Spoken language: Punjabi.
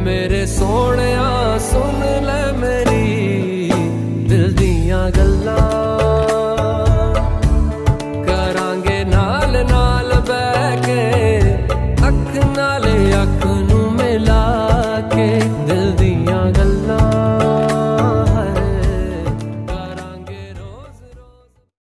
मेरे सोहणिया सुन ले मेरी दिल दियां गल्लां।